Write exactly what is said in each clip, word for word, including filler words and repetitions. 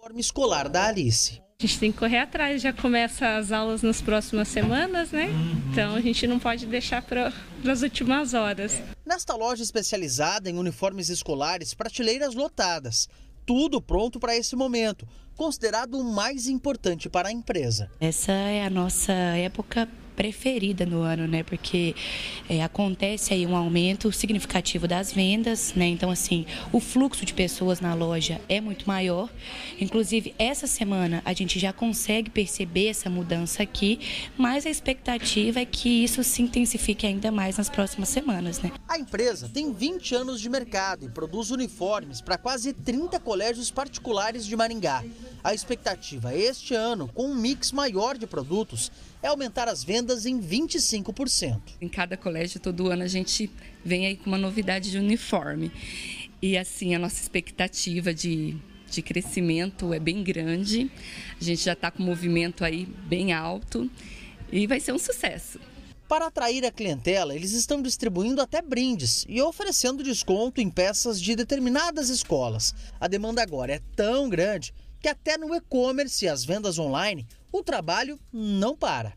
Uniforme escolar da Alice. A gente tem que correr atrás, já começa as aulas nas próximas semanas, né? Então a gente não pode deixar para as últimas horas. Nesta loja especializada em uniformes escolares, prateleiras lotadas. Tudo pronto para esse momento, considerado o mais importante para a empresa. Essa é a nossa época preferida no ano, né? Porque é, acontece aí um aumento significativo das vendas, né? Então, assim, o fluxo de pessoas na loja é muito maior. Inclusive, essa semana a gente já consegue perceber essa mudança aqui, mas a expectativa é que isso se intensifique ainda mais nas próximas semanas, né? A empresa tem vinte anos de mercado e produz uniformes para quase trinta colégios particulares de Maringá. A expectativa este ano, com um mix maior de produtos, é aumentar as vendas em vinte e cinco por cento. Em cada colégio, todo ano, a gente vem aí com uma novidade de uniforme. E assim, a nossa expectativa de, de crescimento é bem grande. A gente já está com um movimento aí bem alto e vai ser um sucesso. Para atrair a clientela, eles estão distribuindo até brindes e oferecendo desconto em peças de determinadas escolas. A demanda agora é tão grande que até no e-commerce e as vendas online, o trabalho não para.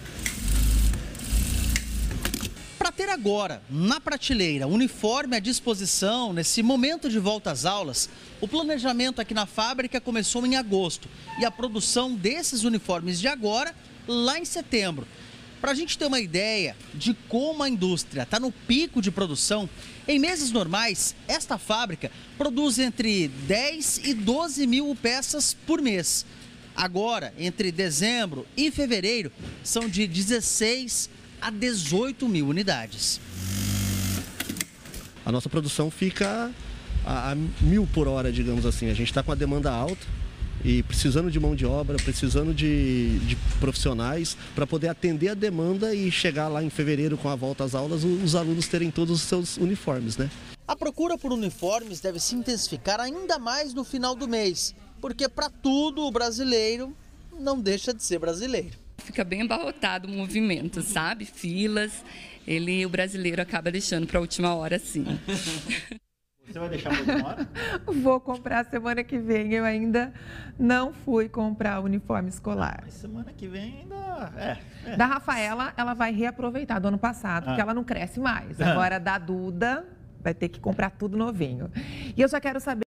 Para ter agora, na prateleira, uniforme à disposição nesse momento de volta às aulas, o planejamento aqui na fábrica começou em agosto e a produção desses uniformes de agora lá em setembro. Para a gente ter uma ideia de como a indústria está no pico de produção, em meses normais, esta fábrica produz entre dez e doze mil peças por mês. Agora, entre dezembro e fevereiro, são de dezesseis a dezoito mil unidades. A nossa produção fica a, a mil por hora, digamos assim. A gente está com a demanda alta e precisando de mão de obra, precisando de, de profissionais para poder atender a demanda e chegar lá em fevereiro com a volta às aulas, os alunos terem todos os seus uniformes, né? A procura por uniformes deve se intensificar ainda mais no final do mês, porque para tudo o brasileiro não deixa de ser brasileiro. Fica bem abarrotado o movimento, sabe? Filas, ele, o brasileiro acaba deixando para a última hora, sim. Você vai deixar para última hora? Vou comprar semana que vem. Eu ainda não fui comprar uniforme escolar. Mas semana que vem ainda... É, é. Da Rafaela, ela vai reaproveitar do ano passado, ah. porque ela não cresce mais. Agora, da Duda, vai ter que comprar tudo novinho. E eu só quero saber...